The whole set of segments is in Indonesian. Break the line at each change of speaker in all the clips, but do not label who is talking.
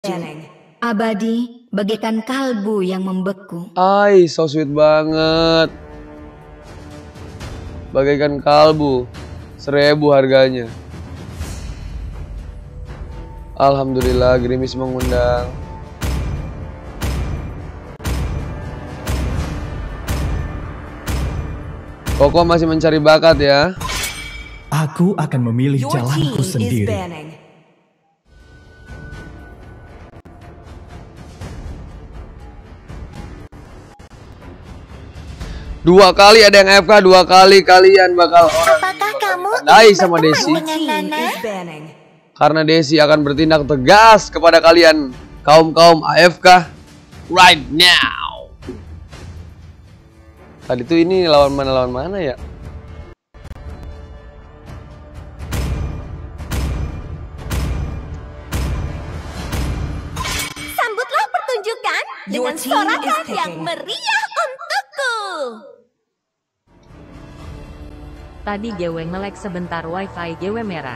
Abadi bagaikan kalbu yang membeku.
Ay, so sweet banget. Bagaikan kalbu, 1000 harganya. Alhamdulillah, Gerimis mengundang. Koko masih mencari bakat ya.
Aku akan memilih jalanku sendiri.
Dua kali ada yang AFK, 2 kali kalian bakal orang.
Apakah kamu
sama Desi?
Nana?
Karena Desi akan bertindak tegas kepada kalian kaum-kaum AFK right now. Tadi tuh ini lawan mana ya?
Sambutlah pertunjukan dengan sorakan yang meriah untukku.
Tadi GW nge-lag sebentar, wifi GW merah.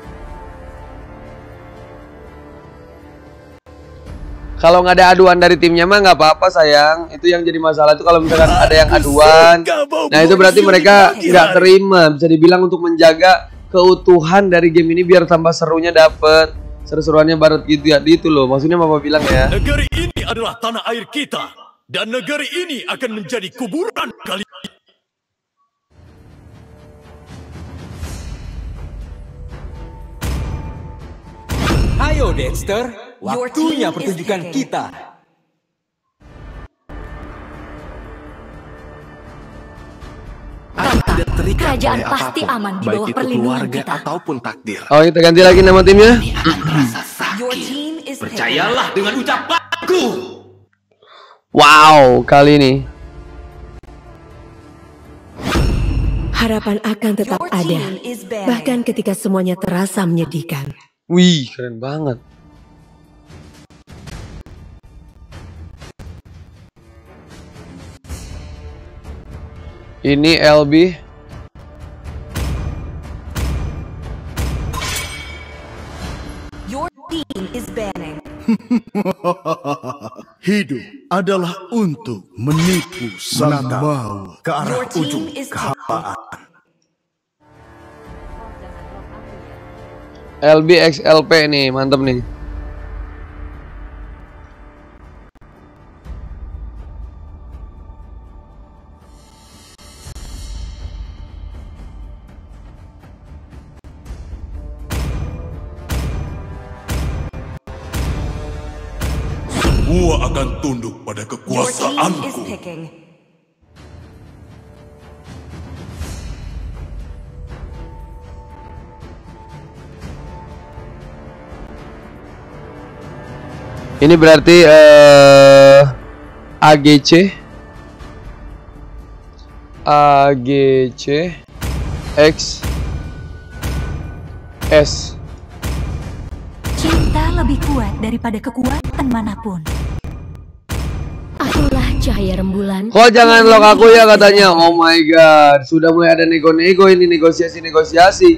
Kalau nggak ada aduan dari timnya mah nggak apa-apa sayang. Itu yang jadi masalah itu kalau misalkan ada yang aduan. Nah itu berarti mereka nggak terima. Bisa dibilang untuk menjaga keutuhan dari game ini biar tambah serunya dapet. Seru-seruannya barat gitu ya. Itu loh maksudnya Papa bilang ya.
Negeri ini adalah tanah air kita. Dan negeri ini akan menjadi kuburan kalian.
Ayo Dexter, waktunya pertunjukan kita.
Kerajaan pasti aman di bawah perlindungan kita.
Ataupun takdir.
Oh kita ganti lagi nama timnya.
Percayalah dengan ucapanku.
Wow kali ini.
Harapan akan tetap ada, bahkan ketika semuanya terasa menyedihkan.
Wih keren banget. Ini LB.
Your team is banning.
Hidup adalah untuk menipu sang mau ke arah ujung kehampaan.
LB XLP nih, mantep nih.
Semua akan tunduk pada kekuasaanku.
Ini berarti AGC X S.
Cinta lebih kuat daripada kekuatan manapun.
Akulah cahaya rembulan.
Kok jangan lock aku ya katanya. Oh my god, sudah mulai ada nego-nego ini, negosiasi-negosiasi.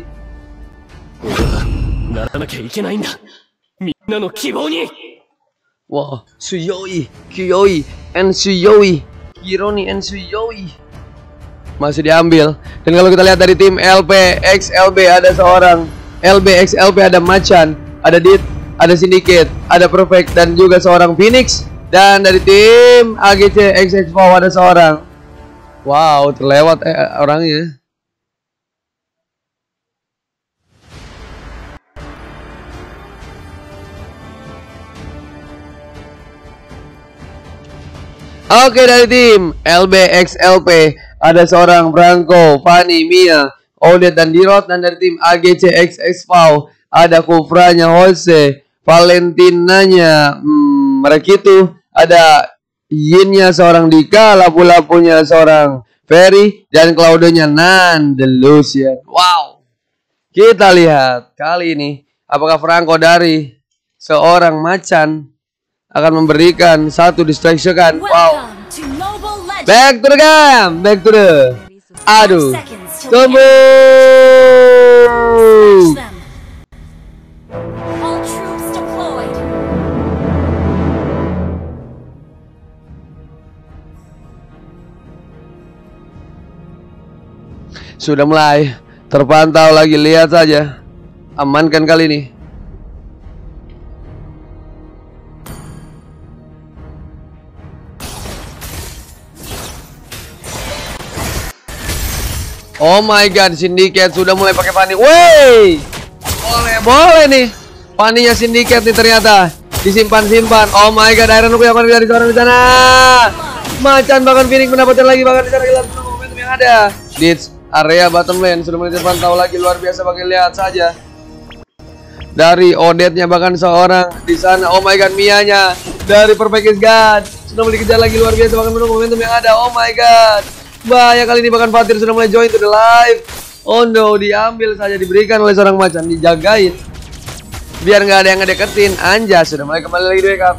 Wah, Suyoi, Kyoi, and Suyoi, Kironi and Suyoi masih diambil. Dan kalau kita lihat dari tim LPXLB ada seorang, LBXLP ada Macan, ada Dit, ada Syndicate, ada Perfect dan juga seorang Phoenix. Dan dari tim AGC XX4 ada seorang. Wow, terlewat orangnya. Oke dari tim LBXLP ada seorang Branko, Fanny, Mia, Odet dan Dirot. Dan dari tim AGC XX4 ada Kufranya, Jose, Valentinanya, mereka itu ada Yinnya seorang Dika, Lapu-Lapunya seorang Ferry dan Claudonya Nandelusian. Wow. Kita lihat kali ini apakah Franco dari seorang Macan akan memberikan satu distraction kan. Wow. Back to the game. Back to the. Aduh. Tembus. Sudah mulai terpantau lagi, lihat saja. Amankan kali ini. Oh my god, Syndicate sudah mulai pakai panik. Wey, boleh nih. Paniknya Syndicate nih ternyata disimpan-simpan. Oh my god, Iron Hook yang akan dari seorang di sana. Macan bahkan Phoenix mendapatkan lagi bahkan di sana. Kita menunggu momentum yang ada. Ditch area bottom lane sudah mulai terpantau lagi, luar biasa. Pakai lihat saja. Dari Odette-nya bahkan seorang di sana. Oh my god, Mia-nya dari Perfect God sudah mulai dikejar lagi, luar biasa. Bahkan menunggu momentum yang ada. Oh my god, bahaya kali ini. Bahkan Fatir sudah mulai join to the live. Oh no, diambil saja, diberikan oleh seorang macan, dijagain biar nggak ada yang ngedeketin. Anjas sudah mulai kembali lagi di backup.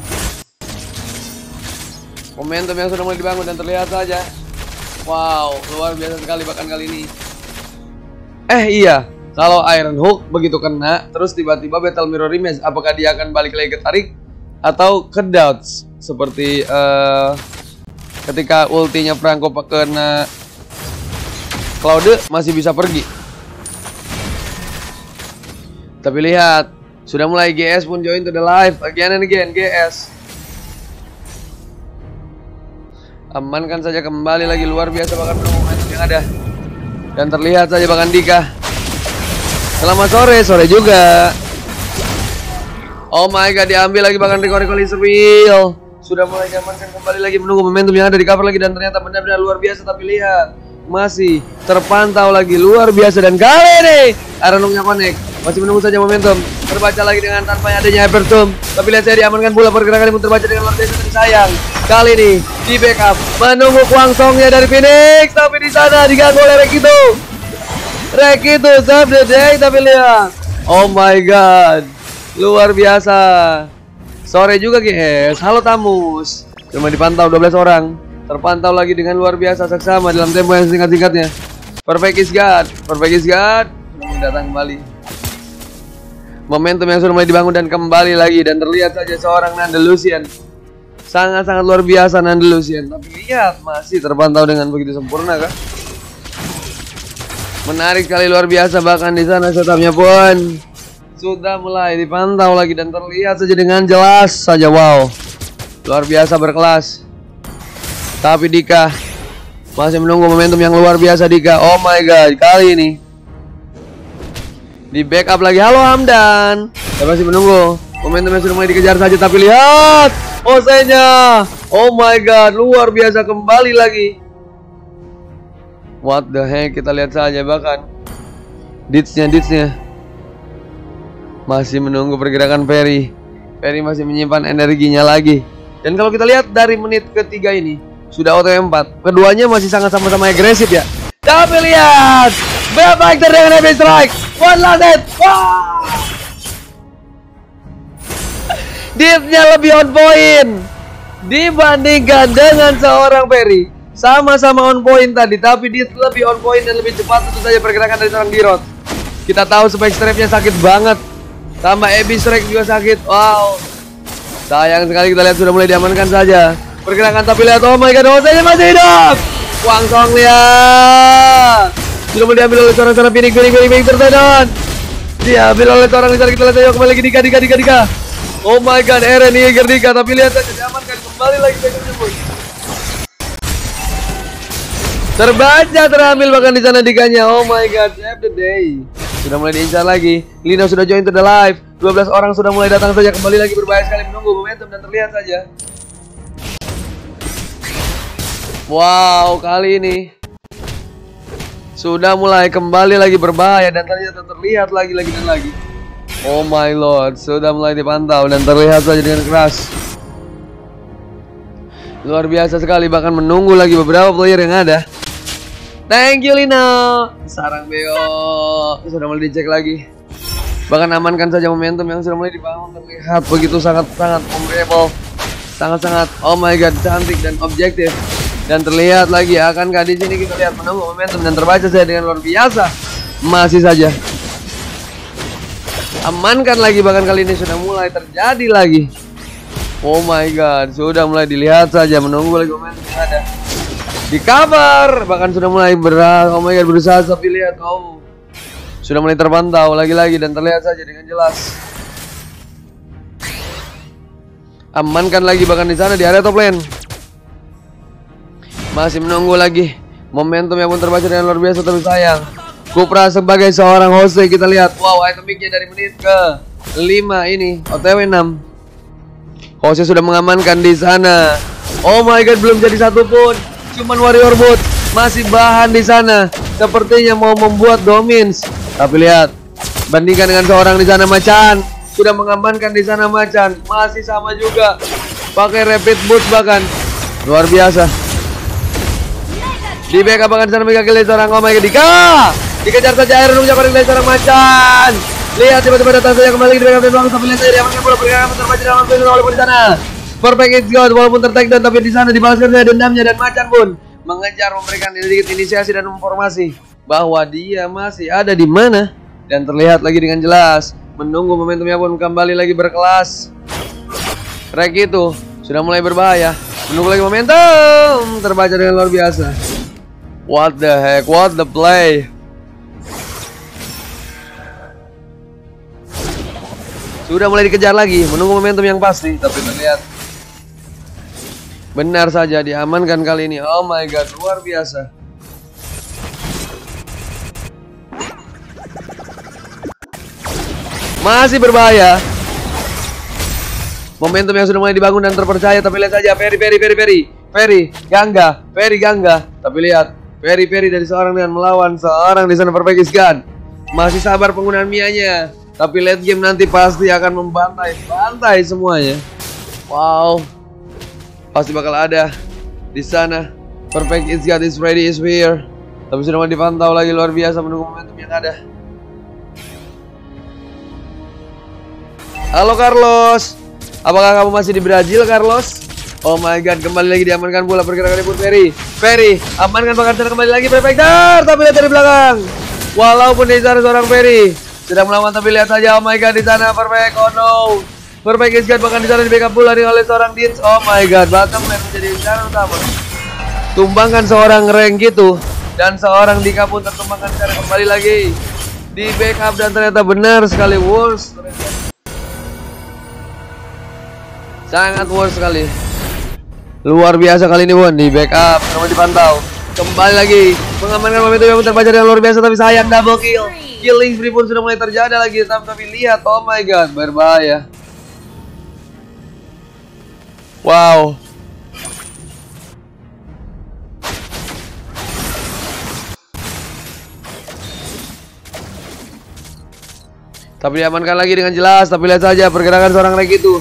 Momentum yang sudah mulai dibangun dan terlihat saja. Wow, luar biasa sekali bahkan kali ini. Iya, kalau Iron Hook begitu kena terus tiba-tiba Battle Mirror Image, apakah dia akan balik lagi ke tarik atau ke dodge seperti ketika ultinya Franco kena Claude masih bisa pergi. Tapi lihat, sudah mulai GS pun join to the live again and again. GS amankan saja kembali lagi, luar biasa bahkan momentum yang ada. Dan terlihat saja bahkan Dika. Selamat sore, sore juga. Oh my god, diambil lagi bahkan Rico Liserville. Sudah mulai diamankan kembali lagi, menunggu momentum yang ada di cover lagi. Dan ternyata benar-benar luar biasa. Tapi lihat, masih terpantau lagi, luar biasa. Dan kali ini Iron Hook-nya connect, masih menunggu saja momentum. Terbaca lagi dengan tanpa adanya Hypertomb. Tapi lihat saya diamankan pula, pergerakan pun terbaca dengan luar biasa. Tapi sayang, kali ini di backup menunggu Kwang Song-nya dari Phoenix. Tapi di sana diganggu oleh Rekitu. Rekitu save the day. Tapi lihat, oh my god, luar biasa. Sore juga guys. Halo Tamus. Cuma dipantau 12 orang. Terpantau lagi dengan luar biasa seksama dalam tempo yang singkat-singkatnya. Perfect God datang kembali. Momentum yang sudah mulai dibangun dan kembali lagi. Dan terlihat saja seorang Nandelusian. Sangat-sangat luar biasa Nandelusian. Tapi lihat, masih terpantau dengan begitu sempurna kah? Menarik sekali, luar biasa. Bahkan di sana setupnya pun sudah mulai dipantau lagi. Dan terlihat saja dengan jelas saja. Wow, luar biasa berkelas. Tapi Dika masih menunggu momentum yang luar biasa. Dika, oh my god, kali ini di backup lagi. Halo Hamdan. Saya masih menunggu momentum yang sudah mulai dikejar saja. Tapi lihat Osenya, oh my god, luar biasa kembali lagi. What the heck, kita lihat saja. Bahkan Ditch-nya masih menunggu pergerakan Ferry. Ferry masih menyimpan energinya lagi. Dan kalau kita lihat dari menit ketiga ini sudah auto 4. Keduanya masih sangat sama-sama agresif ya. Tapi lihat, Fighter dengan heavy strike. One last hit. Wow, Ditch-nya lebih on point dibandingkan dengan seorang Ferry. Sama-sama on point tadi, tapi Ditch lebih on point dan lebih cepat tentu saja pergerakan dari seorang Dirot. Kita tahu spike strap-nya sakit banget. Tambah Abyss Strike juga sakit. Wow, sayang sekali. Kita lihat sudah mulai diamankan saja pergerakan. Tapi lihat, oh my god, Osenya masih hidup. Kwang Song lihat, sudah mulai diambil oleh seorang Phoenix tertenon. Diambil oleh seorang Lizard. Kita lihat ayo kembali lagi Dika. Oh my god, Eren Yeager Dika. Tapi lihat saja diamankan kembali lagi tersebut. Terbaca, terambil bahkan di sana Dikanya. Oh my god, save the day. Sudah mulai diincar lagi. Lino sudah join to the live. 12 orang sudah mulai datang saja. Kembali lagi berbahaya sekali menunggu momentum. Dan terlihat saja, wow, kali ini sudah mulai kembali lagi berbahaya. Dan ternyata terlihat lagi dan lagi. Oh my lord, sudah mulai dipantau. Dan terlihat saja dengan keras. Luar biasa sekali. Bahkan menunggu lagi beberapa player yang ada. Thank you Lino. Sarang Beo sudah mulai dicek lagi. Bahkan amankan saja momentum yang sudah mulai dibangun. Terlihat begitu sangat-sangat memorable. Sangat-sangat, oh my god, cantik dan objektif. Dan terlihat lagi, akankah di sini kita lihat menunggu momentum dan terbaca saya dengan luar biasa. Masih saja amankan lagi, bahkan kali ini sudah mulai terjadi lagi. Oh my god, sudah mulai dilihat saja, menunggu lagi momentum yang ada. Di cover, bahkan sudah mulai berusaha, tapi lihat, oh, sudah mulai terpantau lagi-lagi dan terlihat saja dengan jelas. Amankan lagi bahkan di sana di area top lane. Masih menunggu lagi. Momentumnya pun terbaca dengan luar biasa, tapi sayang. Kupra sebagai seorang host, kita lihat, wow, itemicnya dari menit ke 5 ini, OTW 6. Hostnya sudah mengamankan di sana. Oh my god, belum jadi satu pun. Cuman warrior bot masih bahan di sana. Sepertinya mau membuat domins. Tapi lihat, bandingkan dengan seorang di sana Macan. Sudah mengamankan di sana Macan. Masih sama juga. Pakai rapid boost bahkan. Luar biasa. Di backup bahkan di sana Mega kill seorang oh my god Dika. Dikejar saja air nunggu dari seorang Macan. Lihat tiba-tiba datang saja kembali di backup dan langsung sampai lihat saja diamankan bola pergerakan terbaca dalam video oleh di sana. Perfect hit God walaupun ter-take down tapi di sana dibalaskan saja dendamnya dan Macan pun mengejar memberikan sedikit inisiasi dan informasi bahwa dia masih ada di mana dan terlihat lagi dengan jelas. Menunggu momentumnya pun kembali lagi berkelas. Rek itu sudah mulai berbahaya. Menunggu lagi momentum terbaca dengan luar biasa. What the heck? What the play? Sudah mulai dikejar lagi. Menunggu momentum yang pasti. Tapi terlihat benar saja diamankan kali ini. Oh my god, luar biasa. Masih berbahaya. Momentum yang sudah mulai dibangun dan terpercaya. Tapi lihat saja Ferry Gangga. Tapi lihat Ferry dari seorang dengan melawan seorang di sana Perfect is Gun. Masih sabar penggunaan Mianya. Tapi late game nanti pasti akan membantai semuanya. Wow. Pasti bakal ada di sana. Perfect is God is ready is here. Tapi sudah mulai dipantau lagi luar biasa menunggu momentum yang ada. Halo Carlos. Apakah kamu masih di Brazil Carlos? Oh my god, kembali lagi diamankan bola pergerakan pun Ferry amankan bahkan sana kembali lagi Perfector. Tapi lihat dari belakang. Walaupun di sana seorang Ferry sudah melawan tapi lihat saja oh my god di sana Perfect. Oh no. Perfect is God bahkan di sana di backup pula oleh seorang Dins. Oh my god, bottom lane menjadi cara utama. Tumbangkan seorang rank gitu dan seorang Dika pun tertumbangkan secara kembali lagi di backup dan ternyata benar sekali worst. Sangat worst sekali. Luar biasa kali ini Won di backup sama dipantau. Kembali lagi mengamankan momentum yang terbaca dengan luar biasa tapi sayang double kill. Killing spree pun sudah mulai terjadi lagi tapi lihat oh my god berbahaya. Wow. Tapi diamankan lagi dengan jelas. Tapi lihat saja pergerakan seorang Rek itu.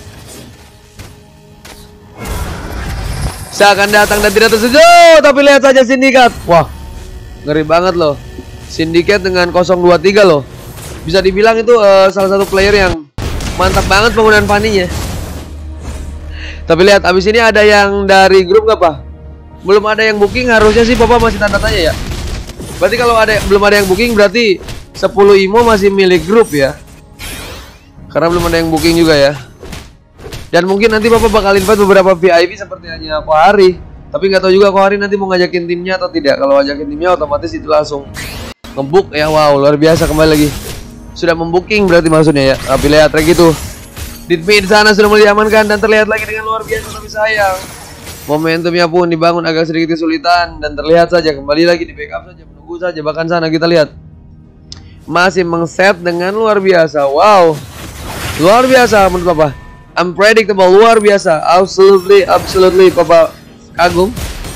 Seakan datang dan tidak tersejuk. Tapi lihat saja Sindikat. Wah, ngeri banget loh. Sindikat dengan 023 loh. Bisa dibilang itu salah satu player yang mantap banget penggunaan Fanny-nya. Tapi lihat abis ini ada yang dari grup nggak Pak? Belum ada yang booking, harusnya sih Papa masih tanda tanya ya. Berarti kalau belum ada yang booking berarti 10 IMO masih milik grup ya. Karena belum ada yang booking juga ya. Dan mungkin nanti Papa bakal invite beberapa VIP seperti hanya Kohari. Tapi nggak tahu juga Kohari nanti mau ngajakin timnya atau tidak. Kalau ngajakin timnya otomatis itu langsung nge-book ya. Wow, luar biasa kembali lagi. Sudah membooking berarti maksudnya ya. Tapi lihat Rek itu di mid sana sudah mulai diamankan dan terlihat lagi dengan luar biasa tapi sayang. Momentumnya pun dibangun agak sedikit kesulitan dan terlihat saja kembali lagi di backup saja, menunggu saja. Bahkan sana kita lihat masih mengset dengan luar biasa. Wow, luar biasa menurut Papa. Unpredictable, luar biasa. Absolutely Papa kagum.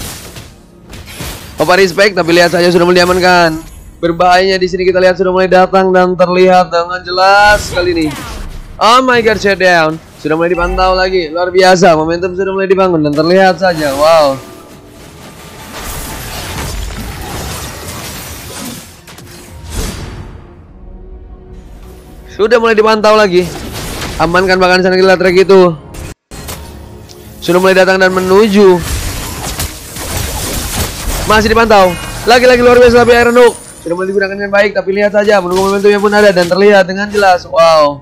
Papa respect. Tapi lihat saja sudah mulai diamankan. Berbahayanya di sini kita lihat sudah mulai datang dan terlihat dengan jelas kali ini. Oh my god, shutdown. Sudah mulai dipantau lagi. Luar biasa, momentum sudah mulai dibangun dan terlihat saja. Wow. Sudah mulai dipantau lagi. Amankan bahkan sana kita Trek itu. Sudah mulai datang dan menuju. Masih dipantau. Lagi-lagi luar biasa tapi Iron Hook sudah mulai digunakan dengan baik. Tapi lihat saja menunggu momentumnya pun ada dan terlihat dengan jelas. Wow.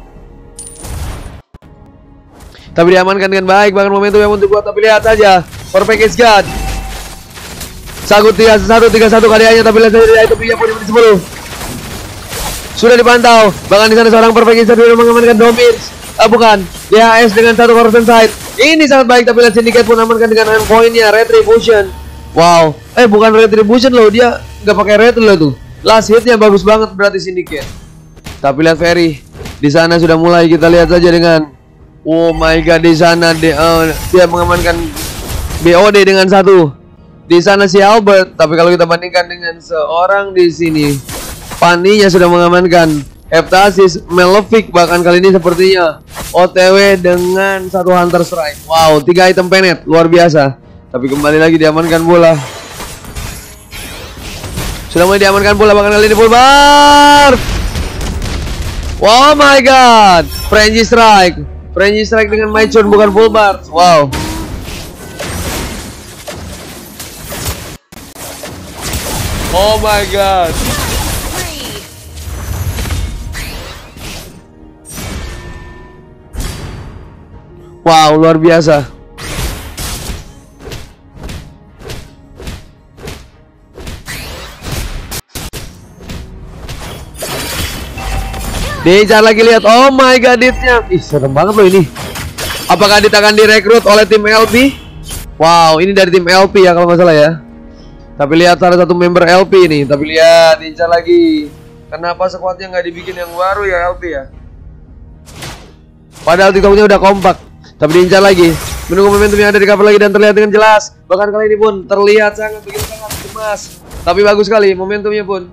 Tapi diamankan dengan baik bahkan momentumnya pun dibuat. Tapi lihat saja Perfect is God. Sanggup 1-3-1 karyanya, tapi lihat saja itu punya poin 10. Sudah dipantau. Bahkan di sana seorang Perfect is God sudah mengamankan Domins. Bukan, DHS dengan 1 corruption side. Ini sangat baik, tapi lihat Syndicate pun amankan dengan poinnya Retribution. Wow, bukan Retribution loh, dia nggak pakai retro loh tuh. Last hitnya bagus banget berarti Syndicate. Tapi lihat Ferry di sana sudah mulai, kita lihat saja dengan oh my god, di sana dia mengamankan BOD dengan 1. Di sana si Albert, tapi kalau kita bandingkan dengan seorang di sini, Fanny-nya sudah mengamankan Heptasis, Malefic bahkan kali ini sepertinya OTW dengan 1 Hunter Strike. Wow, 3 item penet, luar biasa. Tapi kembali lagi diamankan bola. Sudah mulai diamankan bola, bahkan kali ini full bar. Oh my god, Frenzy Strike dengan Maichun bukan full bar. Wow. Oh my god. Wow, luar biasa. Diincar lagi, lihat. Oh my god, Ditnya. Ih, serem banget loh ini. Apakah Dit akan direkrut oleh tim LP? Wow, ini dari tim LP ya kalau nggak salah ya. Tapi lihat salah satu member LP ini. Tapi lihat, diincar lagi. Kenapa squadnya nggak dibikin yang baru ya LP ya? Padahal TikToknya udah kompak. Tapi diincar lagi. Menunggu momentum yang ada di cover lagi dan terlihat dengan jelas. Bahkan kali ini pun terlihat sangat gemas. Tapi bagus sekali momentumnya pun.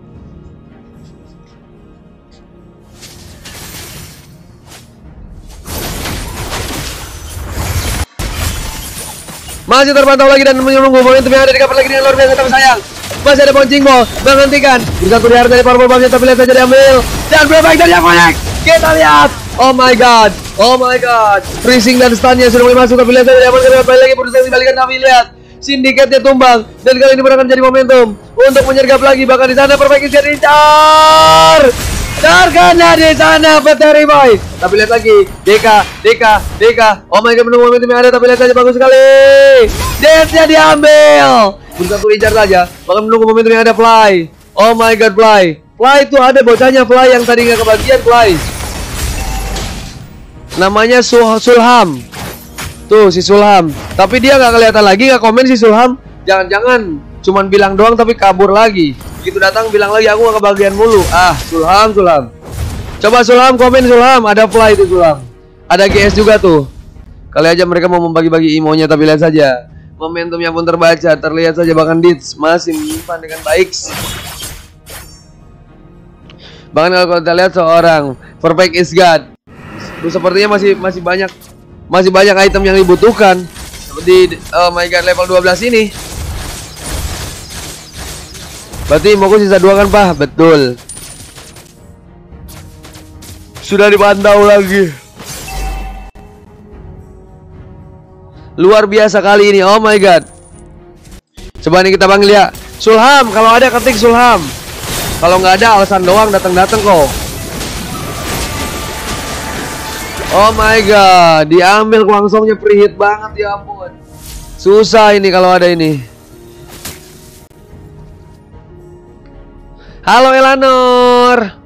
Masih terpantau lagi dan menunggu momentum yang ada di cover lagi dengan luar biasa. Tapi sayang, masih ada bouncing ball menghentikan. Bersatu di harus dari power ball, tapi lihat saja diambil. Dan berbaik dari yang connect. Kita lihat. Oh my god. Oh my god. Freezing dan stunnya sudah mulai masuk. Tapi lihat saja diambil. Kembali lagi berusaha dibalikan. Tapi lihat, Syndicate-nya tumbang. Dan kali ini akan jadi momentum untuk menyergap lagi. Bahkan di sana Perfect is diincar. Terkena di sana Veteri Boy. Tapi lihat lagi, Deka. Oh my god, menunggu momentum yang ada. Tapi lihat saja bagus sekali. Death-nya diambil. Bersatu incar saja. Bahkan menunggu momentum yang ada Fly. Oh my god, Fly itu ada bocahnya Fly yang tadi nggak kebagian Fly. Namanya Sulham. Tuh si Sulham. Tapi dia nggak kelihatan lagi, nggak komen si Sulham. Jangan-jangan cuman bilang doang tapi kabur lagi. Begitu datang bilang lagi aku gak kebagian mulu. Sulham. Coba Sulham komen Sulham. Ada Fly itu Sulham. Ada GS juga tuh. Kali aja mereka mau membagi-bagi imonya. Tapi lihat saja, momentumnya pun terbaca. Terlihat saja bahkan Ditz masih menyimpan dengan baik. Bahkan kalau kita lihat seorang Perfect is God, sepertinya masih banyak item yang dibutuhkan. Seperti oh my god, level 12 ini. Berarti mau sisa 2 kan Pak? Betul. Sudah dipantau lagi. Luar biasa kali ini. Oh my god. Coba nih kita panggil ya. Sulham, kalau ada ketik Sulham. Kalau nggak ada alasan doang datang kok. Oh my god, diambil langsungnya pre-hit banget ya ampun. Susah ini kalau ada ini. Halo Elanor.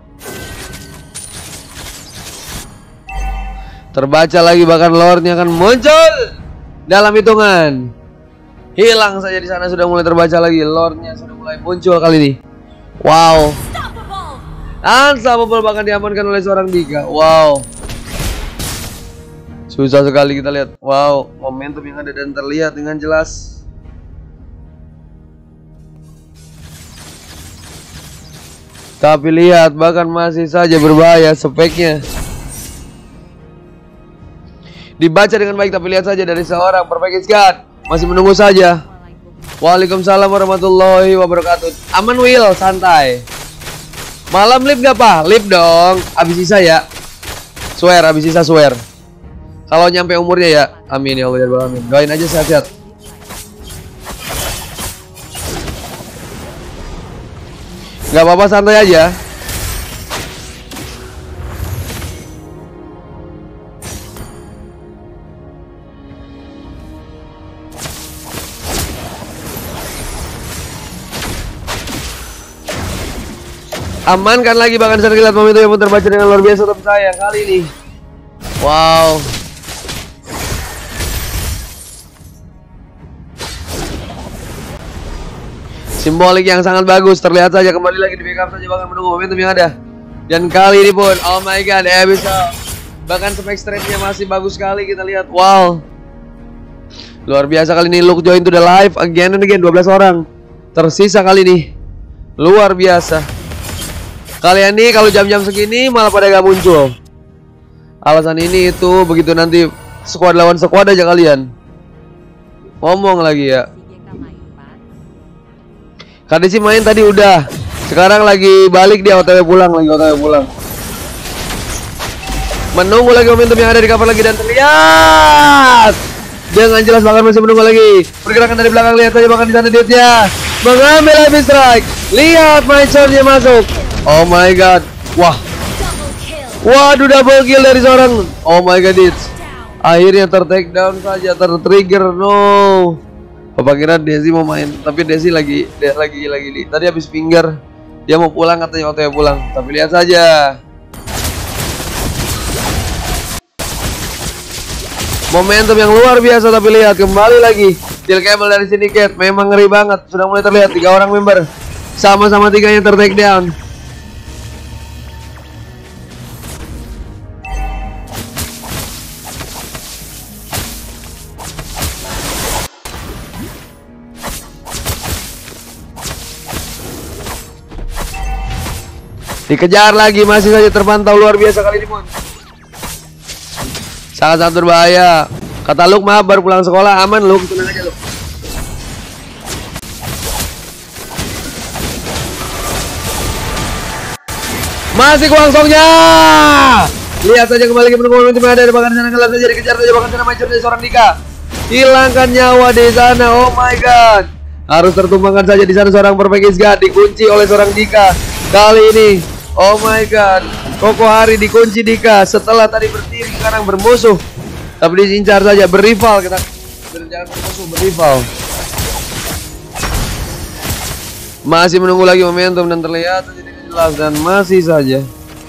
Terbaca lagi, bahkan lore-nya akan muncul dalam hitungan. Hilang saja di sana, sudah mulai terbaca lagi. Lore-nya sudah mulai muncul kali ini. Wow. Unstoppable bahkan diamankan oleh seorang Dika. Wow. Susah sekali kita lihat. Wow, momentum yang ada dan terlihat dengan jelas. Tapi lihat, bahkan masih saja berbahaya speknya. Dibaca dengan baik, tapi lihat saja dari seorang Perfect is God. Masih menunggu saja. Waalaikumsalam warahmatullahi wabarakatuh. Aman Will, santai. Malam lip gak Pak? Lip dong. Abis sisa ya. Swear, abis sisa swear. Kalau nyampe umurnya ya. Amin ya Allah ya Rabbal alamin. Doain aja sehat-sehat. Gak apa-apa, santai aja. Amankan lagi bahkan saya lihat momentum yang pun terbaca dengan luar biasa top saya kali ini. Wow. Simbolik yang sangat bagus, terlihat saja kembali lagi di backup saja bahkan menunggu momentum yang ada. Dan kali ini pun, oh my god, bisa. Bahkan spek strength-nya masih bagus sekali kita lihat. Wow. Luar biasa kali ini Luke join to the live again and again, 12 orang. Tersisa kali ini. Luar biasa. Kalian nih kalau jam-jam segini malah pada gak muncul. Alasan ini itu begitu nanti squad lawan squad aja kalian. Ngomong lagi ya. Kadesi main tadi udah. Sekarang lagi balik dia OTW pulang. Menunggu lagi momentum yang ada di cover lagi dan terlihat dengan jelas bahkan masih menunggu lagi. Pergerakan dari belakang lihat saja bahkan di sana dia mengambil heavy strike. Lihat Maicon-nya masuk. Oh my god. Wah. Waduh double kill dari seorang. Oh my god it's. Akhirnya ter-take down saja, ter-trigger. No. Bapak kira Desi mau main, tapi Desi lagi tadi habis finger. Dia mau pulang katanya waktu pulang. Tapi lihat saja. Momentum yang luar biasa tapi lihat kembali lagi. Steel Cable dari Syndicate memang ngeri banget. Sudah mulai terlihat 3 orang member. Sama-sama 3-nya ter-take down. Dikejar lagi, masih saja terpantau luar biasa kali ini pun. Sangat-sangat berbahaya. Kata Luke maaf baru pulang sekolah. Aman Luke, tenang aja Luke. Masih kuangsongnya. Lihat saja kembali ke menunggu momentum ada bahkan sana kelas saja dikejar saja bahkan sana macam dari seorang Dika. Hilangkan nyawa di sana. Oh my god. Harus tertumbangkan saja di sana seorang Perfect Is God dikunci oleh seorang Dika. Kali ini oh my god, Koko Hari dikunci Dika setelah tadi bertiri sekarang bermusuh. Tapi diincar saja, berrival kita. Jangan bermusuh, berrival. Masih menunggu lagi momentum dan terlihat saja dengan jelas dan masih saja.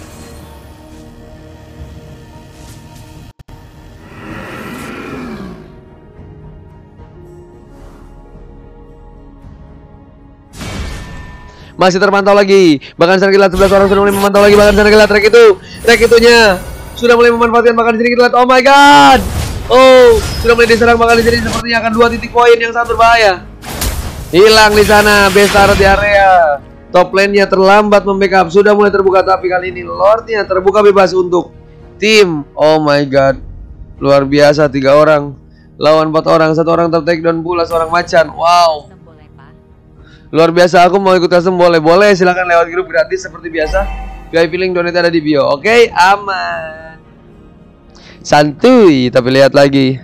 Masih terpantau lagi. Bahkan sana kita 11 orang sudah mulai memantau lagi. Bahkan sana kita track itunya sudah mulai memanfaatkan. Bahkan di sini kita lihat. Oh my god. Oh, sudah mulai diserang. Bahkan di sini sepertinya akan 2 titik poin yang sangat berbahaya. Hilang di sana Bestar di area. Top lane-nya terlambat membackup. Sudah mulai terbuka tapi kali ini Lord-nya terbuka bebas untuk tim. Oh my god. Luar biasa 3 orang lawan 4 orang. 1 orang ter-take down pula seorang macan. Wow. Luar biasa, aku mau ikut custom boleh silakan lewat grup gratis seperti biasa. VIP link donate ada di bio. Oke, aman. Santuy, tapi lihat lagi.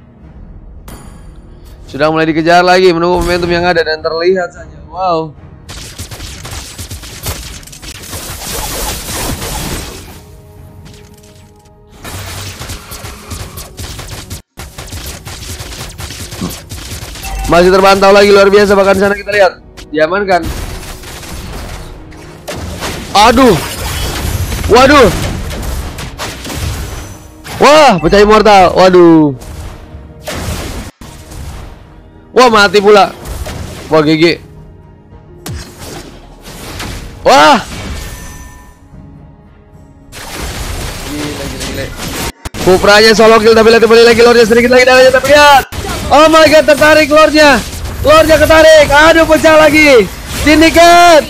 Sudah mulai dikejar lagi, menunggu momentum yang ada dan terlihat saja. Wow. Masih terpantau lagi luar biasa bahkan sana kita lihat. Diamankan. Aduh. Waduh. Wah, pecah immortal. Waduh. Wah, mati pula. Wah, GG. Wah. Gila. Kupranya solo kill tapi lihat kembali lagi Lordnya sedikit lagi darahnya tapi lihat. Oh my god, tertarik Lordnya. Lordnya ketarik. Aduh, pecah lagi. Syndicate.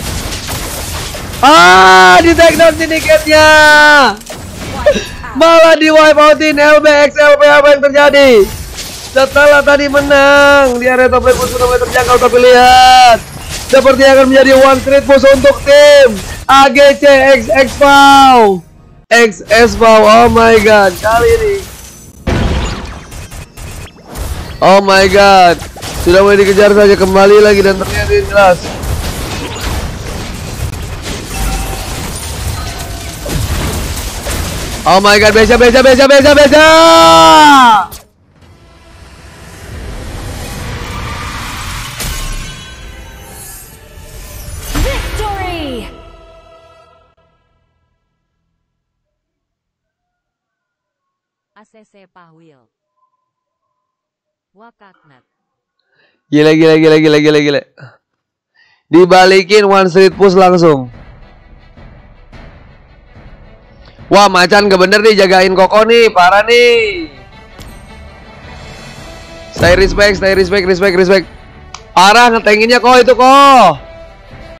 Di take down Syndicate-nya. Malah di wipe outin LBX LP. Apa yang terjadi? Setelah tadi menang di area top lane pun sudah mulai terjangkau tapi lihat. Seperti akan menjadi one trade push untuk tim AGC XSPAW. XSPAW. Oh my god. Kali ini oh my god. Sudah mulai dikejar saja kembali lagi dan terlihat jelas. Oh my god, beja.
Victory.
ACC Pahwil. Wakaknat.
Gila. Dibalikin one street push langsung. Wah, macan gak bener nih jagain Koko nih, parah nih. Stay respect. Parah ngetenginnya kok itu kok.